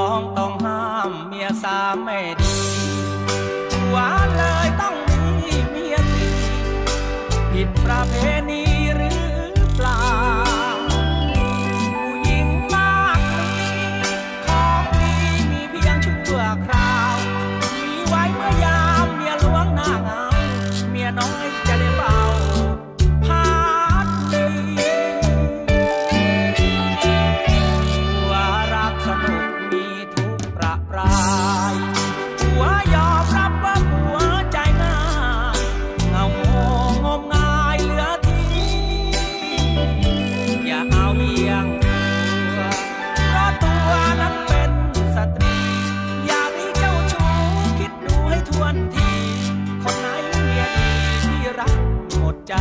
องต้องห้ามเมียสามไม่ดีผัวเลยต้องมีเมียสี่ผิดประเพณีหรือเปล่าผู้หญิงมากมีของดีมีเพียงชั่วคราวมีไว้เมื่อยามเมียหลวงหน้าเหงาเมียน้อยจะได้เฝ้าพัดดีผัวรักสนุกมีทุกประปรายผัวยอมรับว่าผัวใจง่ายเงางมงายเหลือที่อย่าเอาเยี่ยงตัวเพราะตัวนั้นเป็นสตรีอย่ารีเจ้าชู้คิดดูให้ทวนทีคนไหนเมียดีที่รักหมดใจ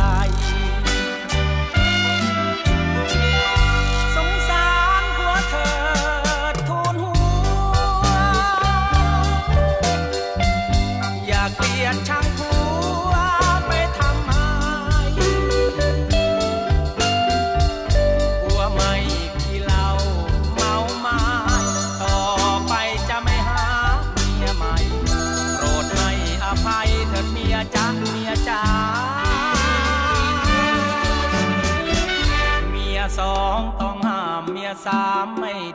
สงสารผัวเธอทูลหัวอย่าเกลียดชังผัวไปทำไมผัวไม่ขี้เหล้าเมาไม้ต่อไปจะไม่หาเมียใหม่โปรดให้อภัยเถิดเมียจ๊ะเมียจ๋าเมียสองต้องห้ามเมียสามไม่